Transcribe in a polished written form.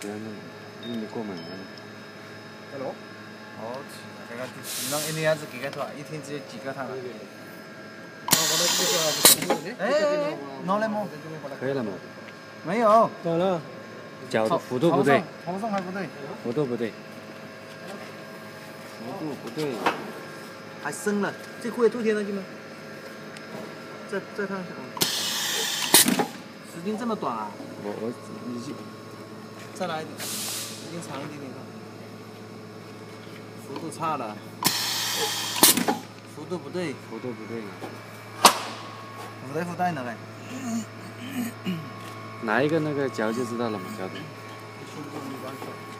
不要弄，因为过门了。 Hello。哦，这个弄一年子几个团，一天只有几个团。哎，弄了吗？ 可以了吗？ 没有。 到了。 角度幅度不对。 头上还不对。 幅度不对。幅度不对。 还深了，这块都贴上去吗？再烫一下。时间这么短啊？ 你再来一点，时间长一点点看。幅度差了。幅度不对。 幅度不对。 不对，不对呢呗。 拿一个那个角就知道了嘛，角度。